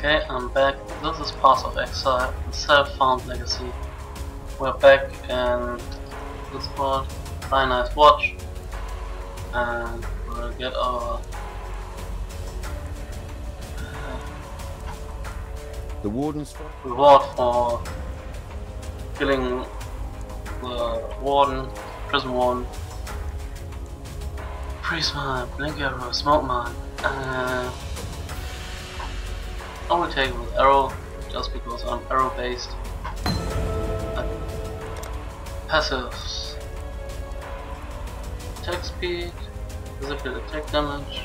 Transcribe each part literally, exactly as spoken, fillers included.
Okay, I'm back. This is part of Exile, the self-found legacy. We're back in this world. Buy a nice watch, and we'll get our uh, the warden's reward for killing the warden, prison warden. Freeze mine, blink arrow, smoke mine. Uh, I will take it with arrow, just because I'm arrow based. Uh, passives. Attack speed, physical attack damage.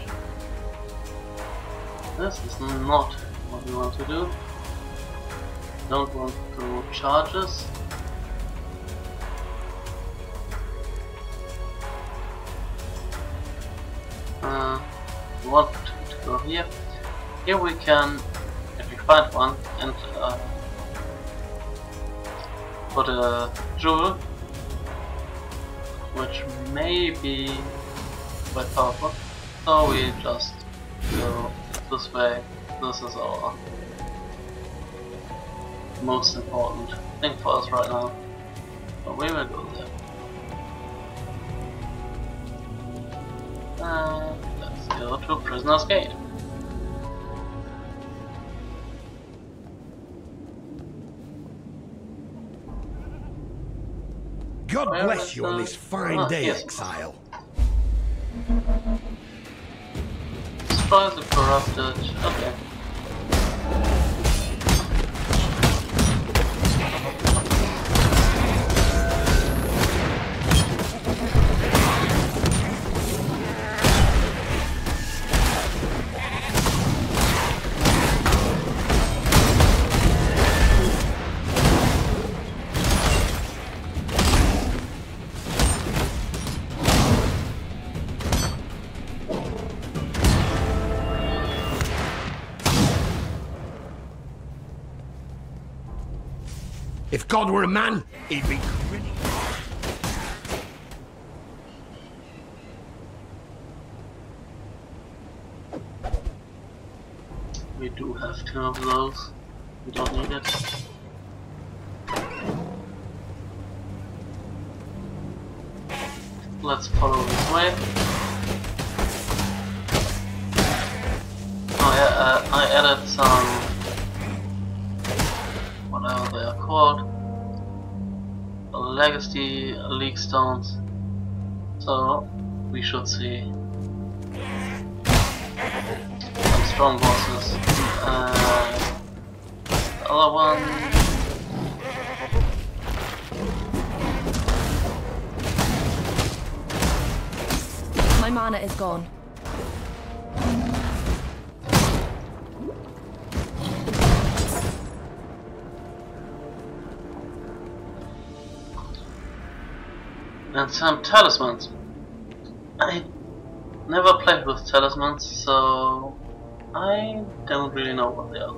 This is not what we want to do. Don't want to charges. Uh, we want to go here. Here we can, if we find one, and uh, put a jewel, which may be quite powerful. So we just go this way. This is our most important thing for us right now. So we will go there. Uh, let's go to Prisoner's Gate. God Where bless is you on the- this fine Ah, day, yes. Exile. Destroy the corrupted. Okay. If God were a man, he'd be grinning. We do have two of those. We don't need it. Let's follow this way. Oh yeah, uh, I added some, whatever they are called, legacy league stones. So we should see some strong bosses. Uh, the other one. My mana is gone. And some talismans. I never played with talismans, so I don't really know what they are.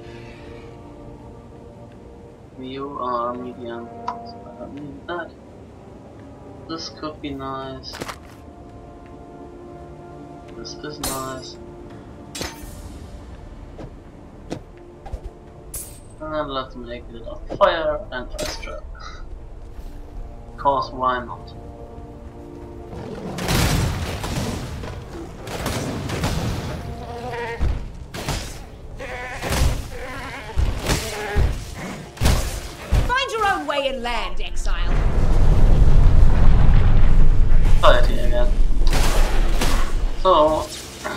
You are medium, so I don't need that. This could be nice. This is nice. And let's make it a fire and ice trap. Because why not? Find your own way and land, Exile. Society again. So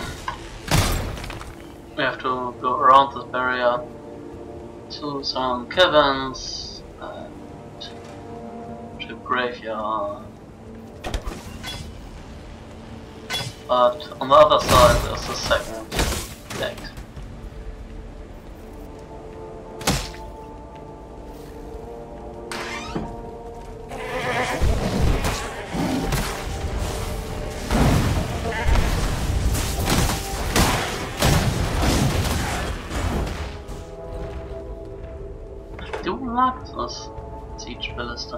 we have to go around this barrier to some caverns and to graveyard. But on the other side there's a second deck. I do like this siege ballista.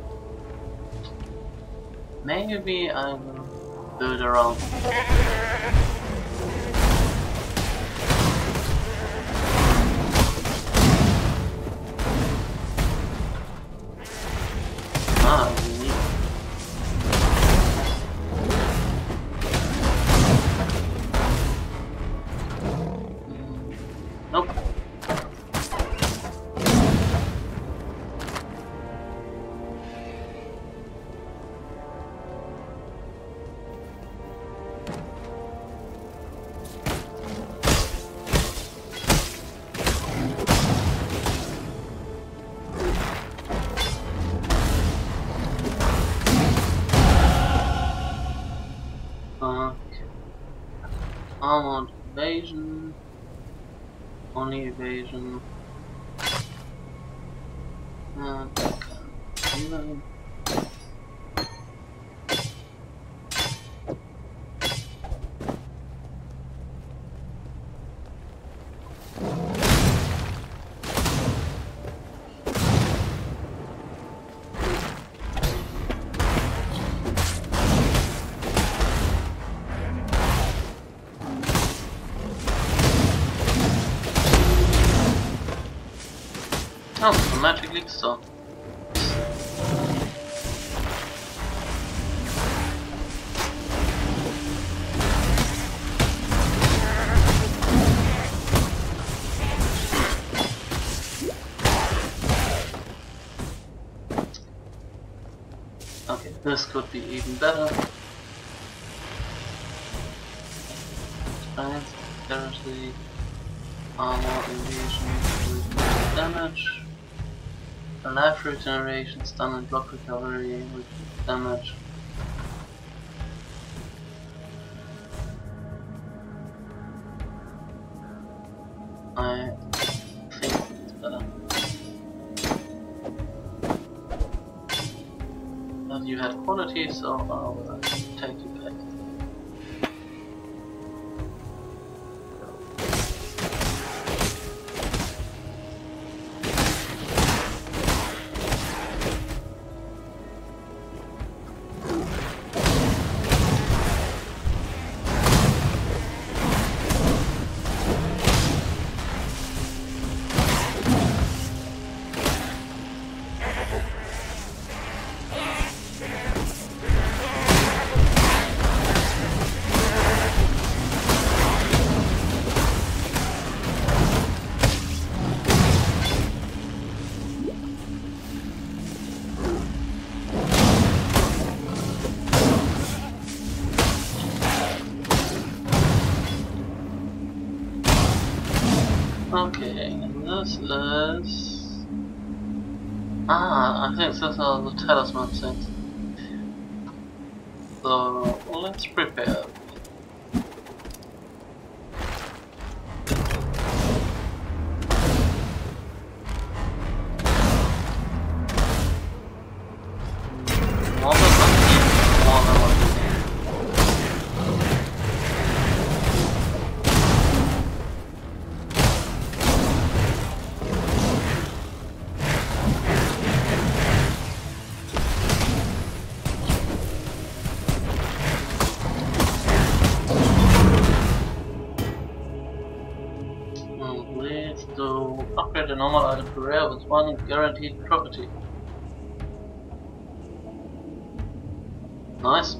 Maybe I will build around. evasion. Only evasion. And I can even. Oh, the magic leaks so. Okay, this could be even better. Right, there's the armor evasion with damage. A life regeneration, stun and block recovery with damage. I think it's better. But you had quality, so I'll uh, take you back. Okay, this is... Ah, I think these are the talisman things. So, let's prepare. More than one team, more than one team. Leads to upgrade a normal item to rare with one guaranteed property. Nice.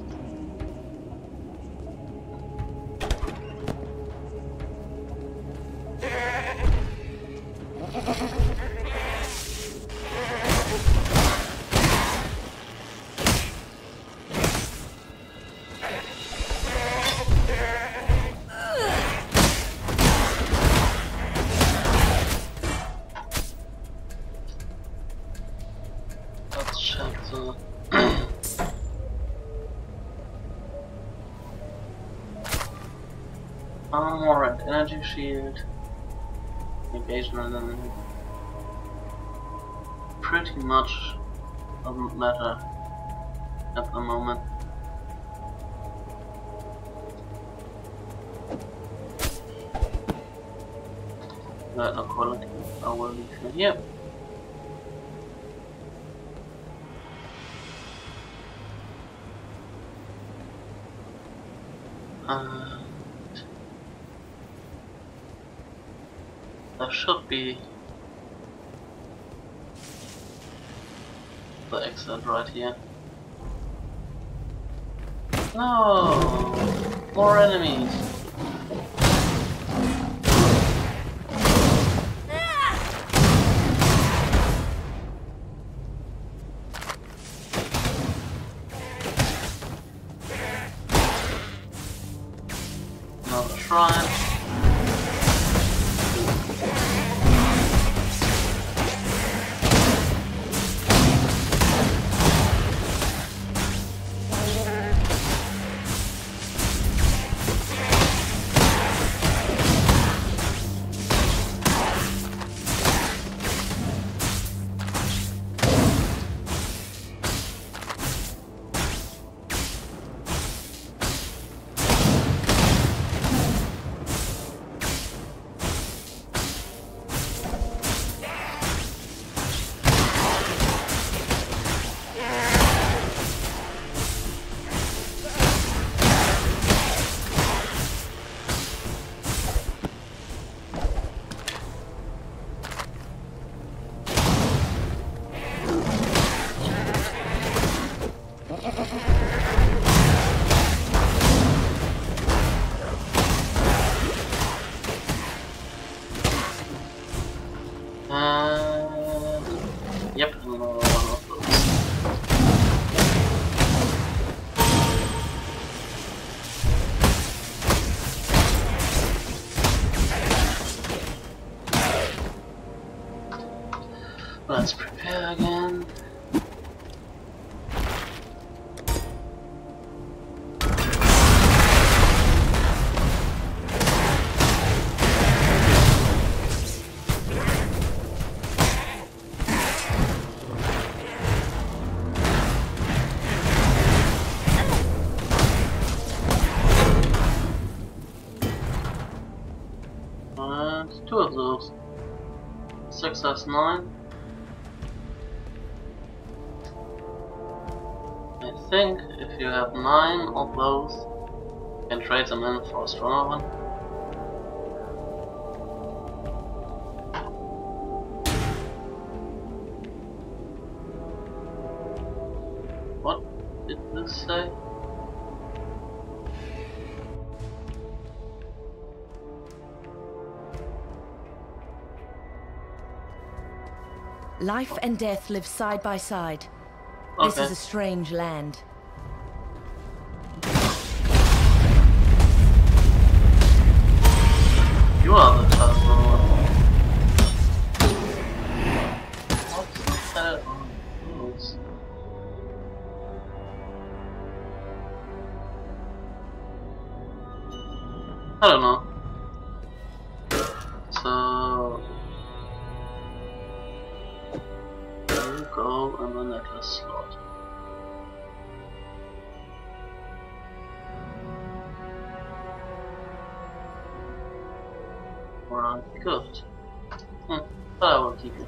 Let's check the armor and energy shield. Evasion and then pretty much doesn't matter at the moment. Got no quality. I will leave you here. And there should be the exit right here. No! More enemies! Another shrine. Let's prepare again. And two of those. Six has nine. I think if you have nine of those, you can trade them in for a stronger one. What did this say? Life and death live side by side. This Okay. is a strange land. You are the terrible one. What the hell are those? I don't know. So you go in the necklace slot. Alright, good. Hmm, but I will keep it.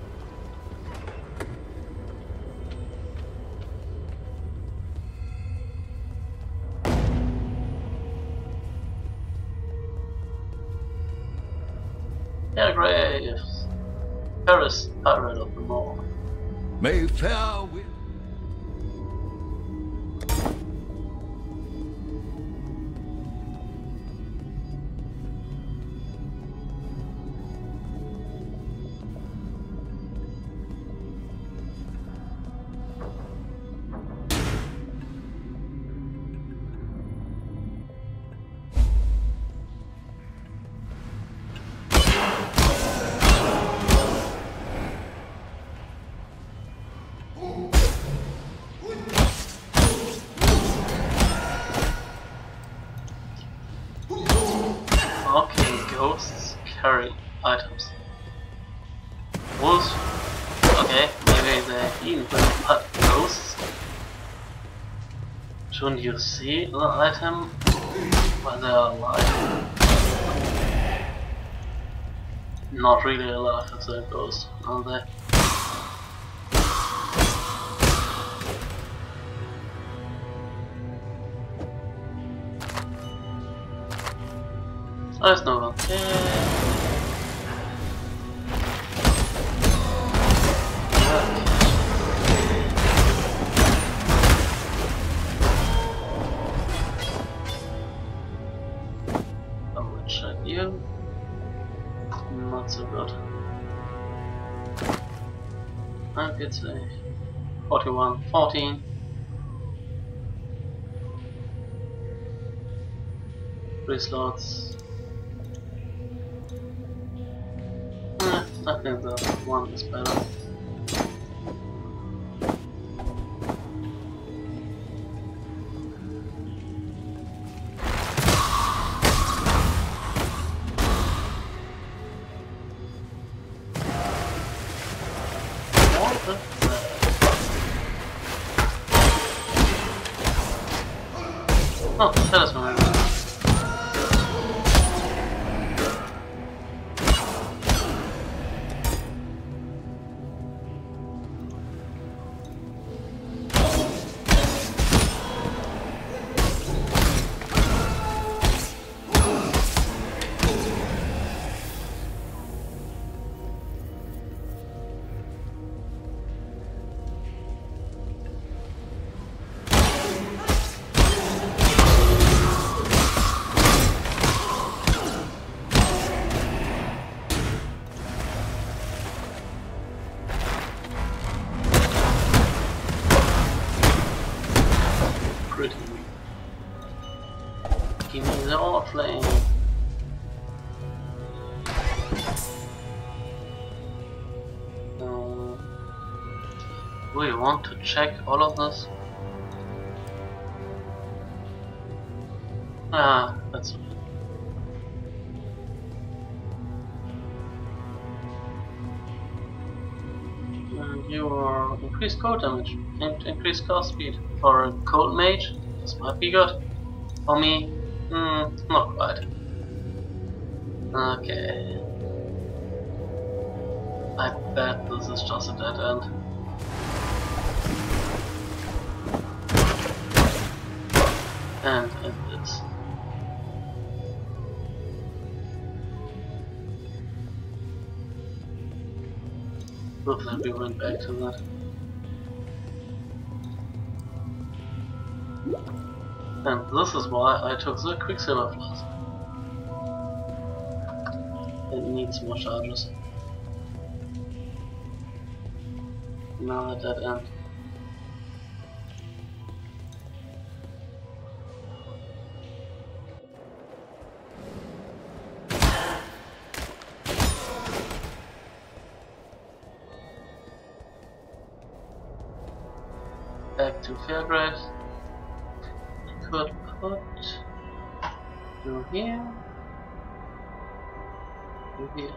Yeah, graves. Fairest pirate of them all. May fair will. Okay, ghosts carry items. Wolves, okay, maybe they're eaten, but ghosts? Shouldn't you see the item while they are alive? Not really alive if they're ghosts, are they? There's no one. I will check you. Not so good. I could say forty-one, fourteen. Three slots. I think the one is better. What the heck? Oh, that is my name. Pretty weak. Give me the orb flame. Uh, Do we want to check all of this? Ah, that's okay. And you are increased cold damage and increased cast speed. For a cold mage, this might be good. For me, hmm, not quite. Okay. I bet this is just a dead end. And it is. Good that we went back to that. And this is why I took the Quicksilver Flask. It needs more charges. Now dead end. Back to Fairest. Could put you here, you here.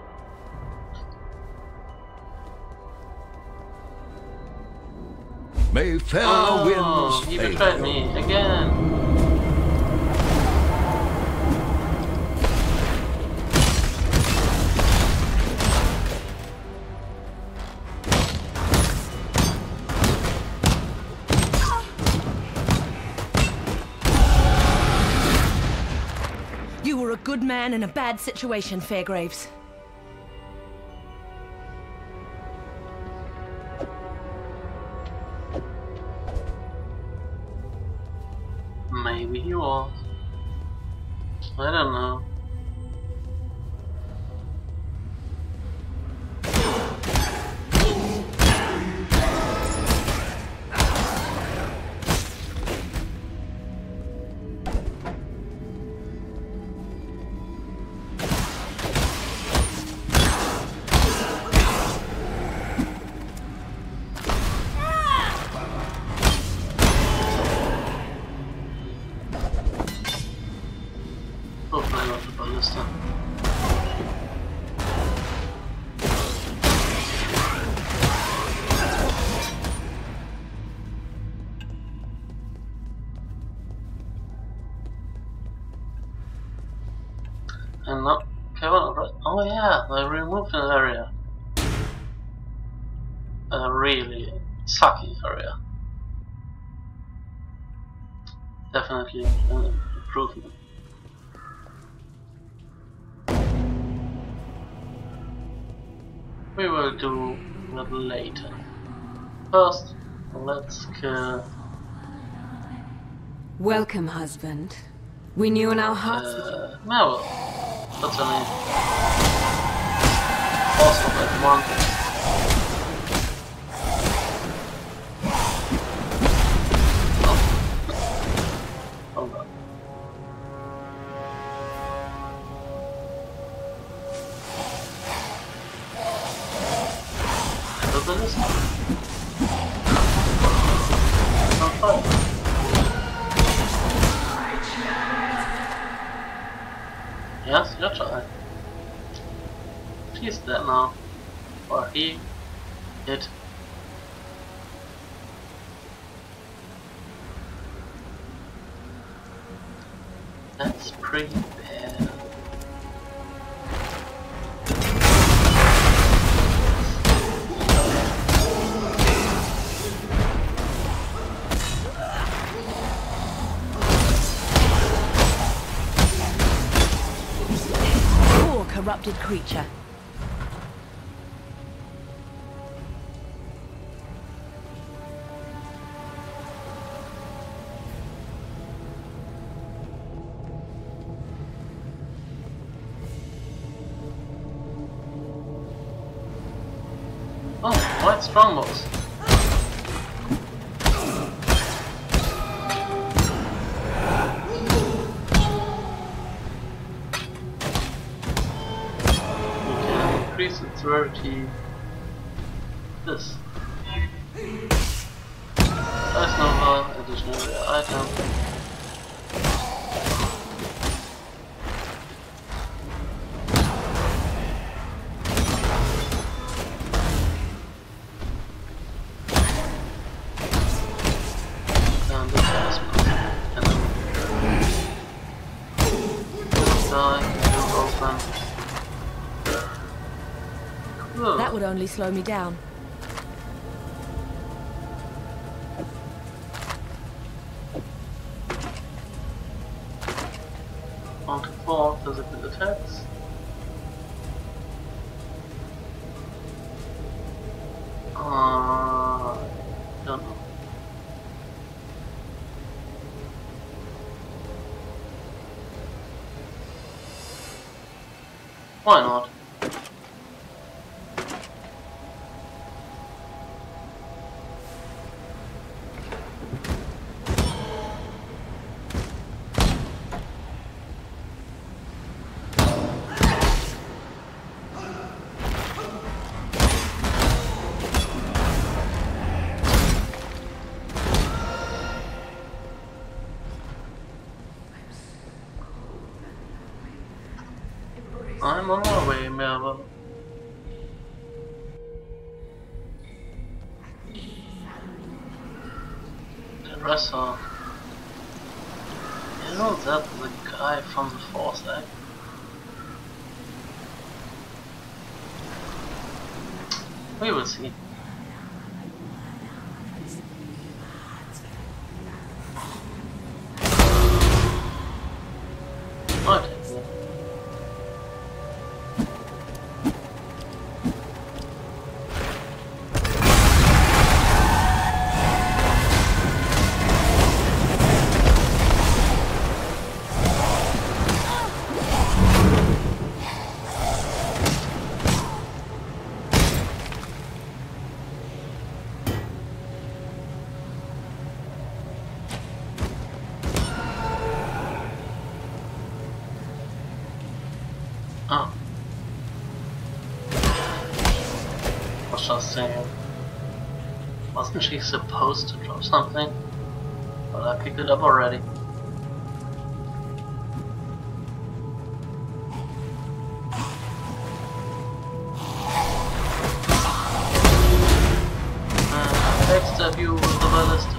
May fair Oh, winds he favor betrayed me again. You were a good man in a bad situation, Fairgraves. Maybe he was. I don't know. Hopefully not the ballista. And not Kevin, right? Oh yeah, they removed an area. A really sucky area. Definitely an improvement. We will do that later. First, let's kill. Welcome, husband. We knew in our hearts that you... Uh, Mel. What's her name? Also, that one. Oh. Oh god. This? Not fun. Yes, your child. She's dead now. Or he. It. Let's prepare. Corrupted creature. Oh, white strongbows. Increase its rarity. This. Ice Nova, additional item. And the plasma. And then die, open. Cool. That would only slow me down. On to four physical attacks. Uh, don't know. Why not? I'm on my way, Melville. The wrestler. You know that the guy from the fourth act? We will see. Okay. Oh. I was just saying, wasn't she supposed to drop something? But I picked it up already. Uh, backstab you with the ballista.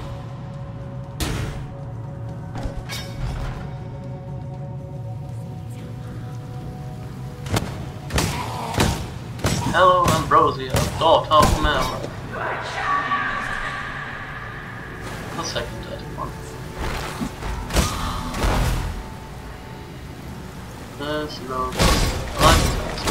Hello, Ambrosia, daughter of Mel. The second dead one. This loads life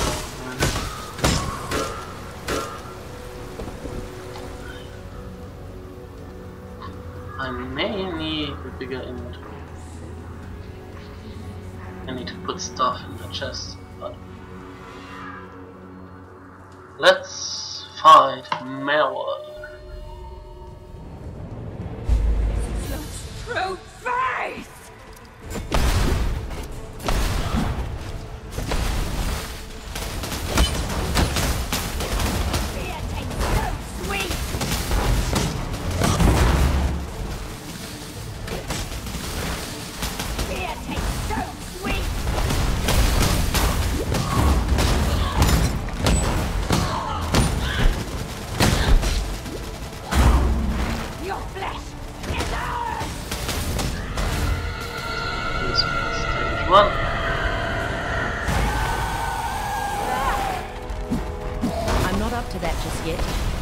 I may need a bigger inventory. I need to put stuff in the chest, but let's fight Melwa. True face! Fear tastes so sweet! Fear tastes so sweet! Your flesh is ours! This is stage one. I'm not up to that just yet.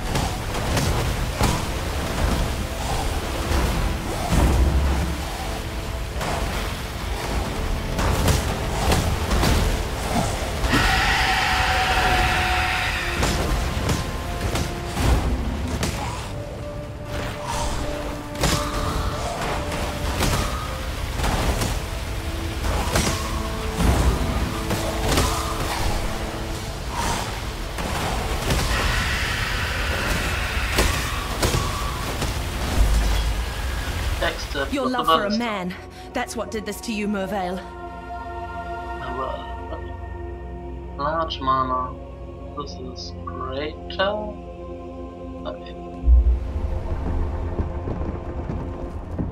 Backstab Your with the love for a ballista. man, that's what did this to you, Mervale. Uh, well, okay. Large mana. This is greater. Okay.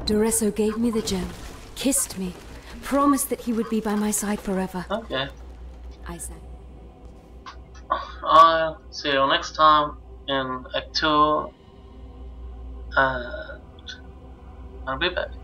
Duresso gave me the gem, kissed me, promised that he would be by my side forever. Okay. I said. I'll see you next time in Act two, and I'll be back.